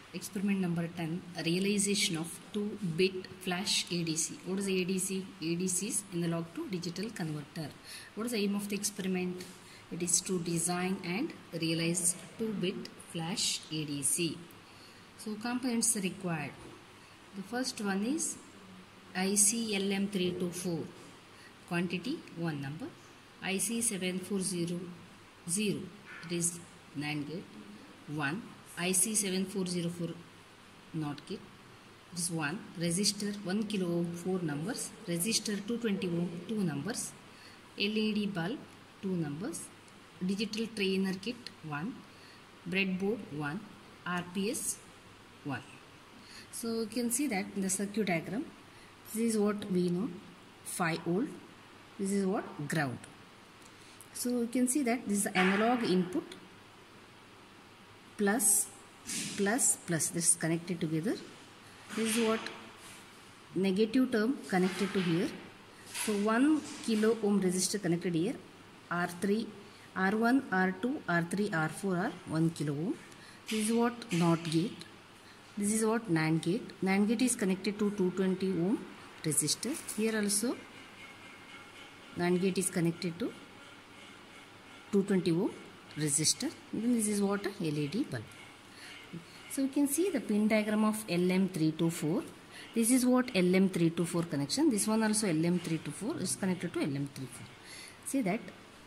Experiment number 10, realization of 2-bit flash ADC. What is ADC? ADC is analog to digital converter. What is the aim of the experiment? It is to design and realize 2-bit flash ADC. So components are required. The first one is IC LM324, quantity 1 number. IC 7400, it is NAND gate 1. IC 7404 NOT gate, it is 1. Resistor 1 kilo ohm 4 numbers. Resistor 220 ohm 2 numbers. LED bulb 2 numbers. Digital trainer kit 1. Breadboard 1. RPS 1. So you can see that in the circuit diagram, this is what we know, 5 volt. This is what ground. So you can see that this is analog input plus this is connected together. This is what negative term connected to here. So 1 kilo ohm resistor connected here. R3, R1, R2, R3, R4 are 1 kilo ohm. This is what NOT gate. This is what NAND gate. NAND gate is connected to 220 ohm resistor. Here also NAND gate is connected to 220 ohm resistor. Then this is what a LED bulb. So you can see the pin diagram of LM324. This is what LM324 connection. This one also LM324 is connected to LM34. See that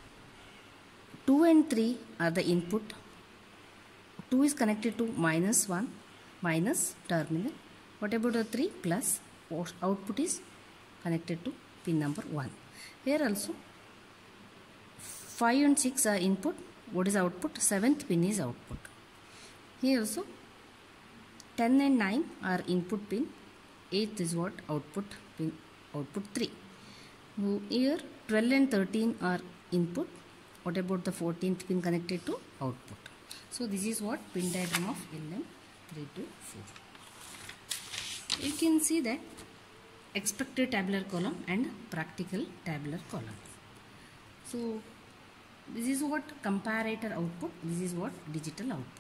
2 and 3 are the input. 2 is connected to -1, minus terminal. What about the 3? Plus. Output is connected to pin number 1. Here also 5 and 6 are input. What is output? 7th pin is output. Here also 10 and 9 are input pin. 8th is what? Output pin, output 3. Here 12 and 13 are input. What about the 14th pin connected to output? So this is what pin diagram of LM324. You can see that expected tabular column and practical tabular column. So this is what comparator output. This is what digital output.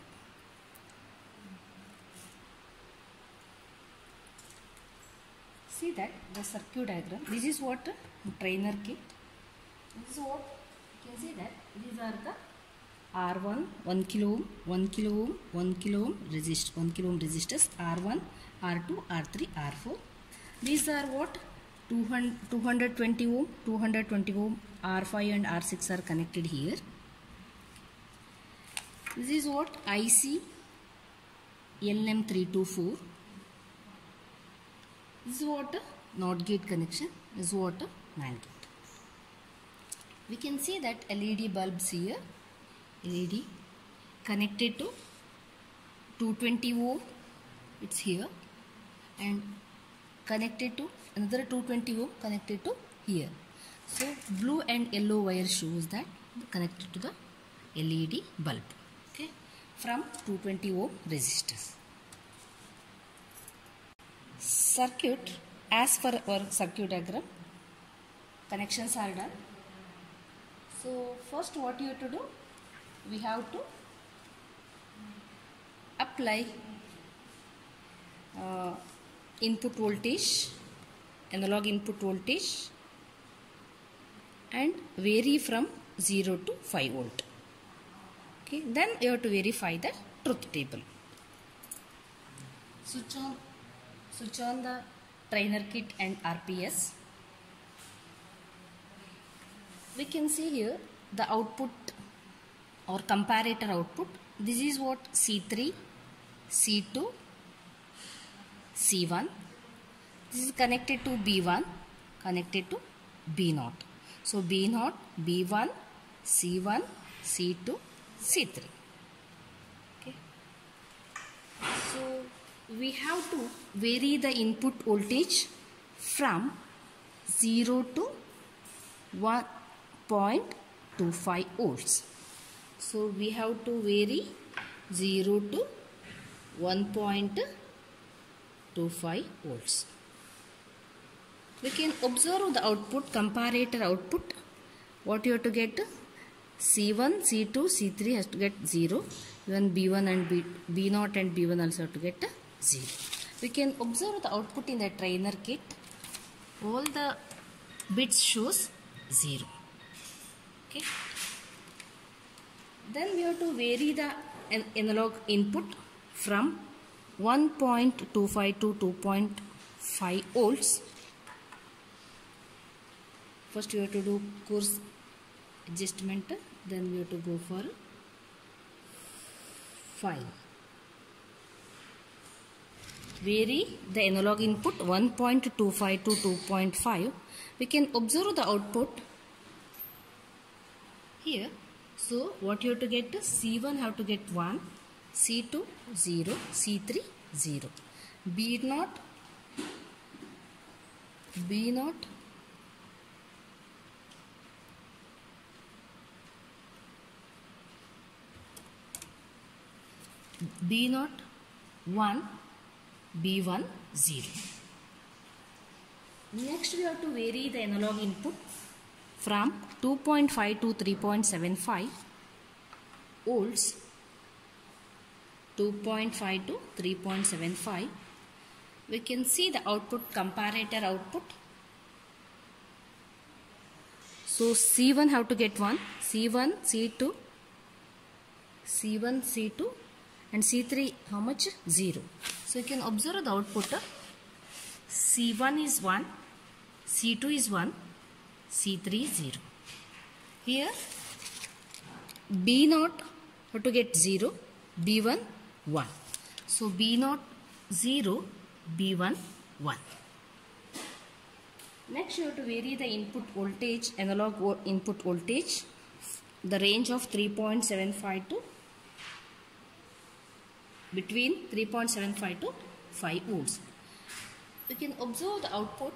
See that the circuit diagram. This is what trainer kit. This is what you can see that these are the R1 1 kilo ohm, 1 kilo ohm, 1 kilo ohm resist, 1 kilo ohm resistors. R1, R2, R3, R4. These are what 220 ohm, 220 ohm. R5 and R6 are connected here. This is what IC LM324. This is what a NOT gate connection. This is what a NAND gate. We can see that LED bulbs here. LED connected to 220 ohm. It's here, and connected to another 220 ohm connected to here. So blue and yellow wire shows that connected to the LED bulb. Okay, from 220 ohm resistors. Circuit, as per our circuit diagram, connections are done. So first what you have to do, we have to apply input voltage, analog input voltage, and vary from 0 to 5 volt. Okay, then you have to verify the truth table. Switch on the trainer kit and RPS. We can see here the output or comparator output. This is what C3, C2, C1. This is connected to B1, connected to B0. So B0, B1, C1, C2, C3. Okay. So we have to vary the input voltage from 0 to 1.25 volts. So we have to vary 0 to 1.25 volts. We can observe the output, comparator output. What you have to get? C1, C2, C3 has to get 0. Even B1 and B0 and B1 also have to get 0. We can observe the output in the trainer kit. All the bits shows 0. Okay. Then we have to vary the analog input from 1.25 to 2.5 volts. First we have to do course adjustment, then we have to go for 5. Vary the analog input 1.25 to 2.5. We can observe the output here. So what you have to get is C1 have to get 1, C2 0, C3 0. B0 1, B1 0. Next we have to vary the analog input from 2.5 to 3.75 volts. 2.5 to 3.75. We can see the output, comparator output. So C1 have to get 1, C1, C2, C1, C2 and C3 how much? 0. So you can observe the output. C1 is 1, C2 is 1, C3 is 0. Here B0 have to get 0, B1 1. So B0 0, B1 1. Next you have to vary the input voltage, analog input voltage, the range of 3.75 to between 3.75 to 5 volts. We can observe the output.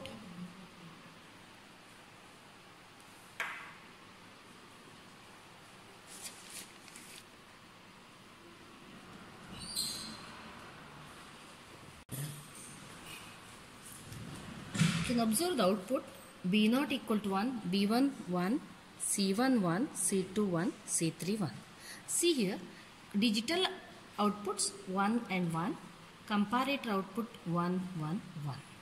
You can observe the output. B0 equal to 1, B1 1, C1 1, C2 1, C3 1. See here, digital outputs 1 and 1, comparator output 1 1 1.